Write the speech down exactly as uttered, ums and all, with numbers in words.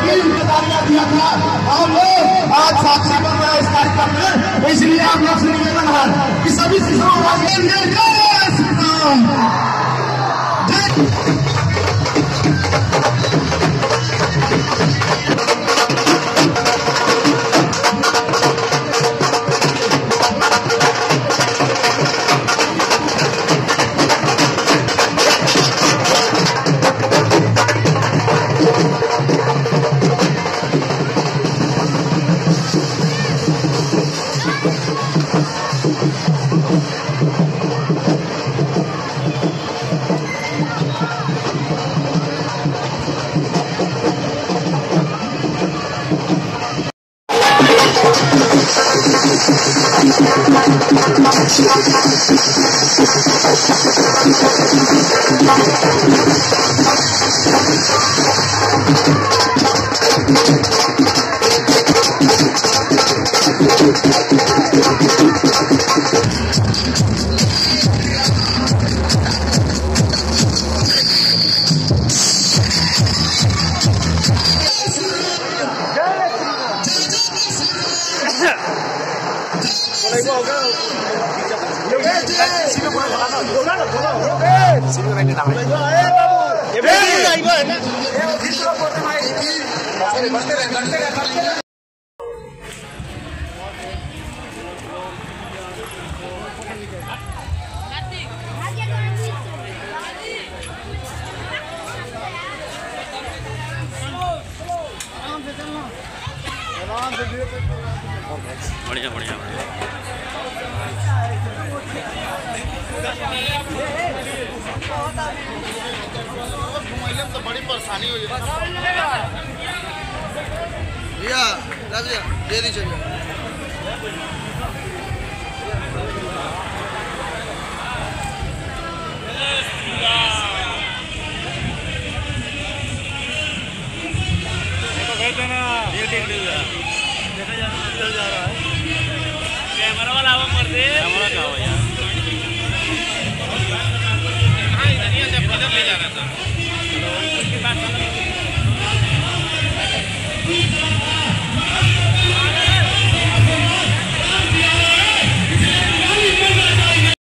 की जिम्मेदारियां दिया था हम लोग आज साक्षी बन रहे हैं इस कार्यक्रम में। इसलिए आप लोग से निवेदन है कि सभी शिक्षकों बढ़िया बढ़िया तो बड़ी परेशानी हो जाती भैया दे दीजिए कैमरा वाला कर दे कैमरा का हो यार।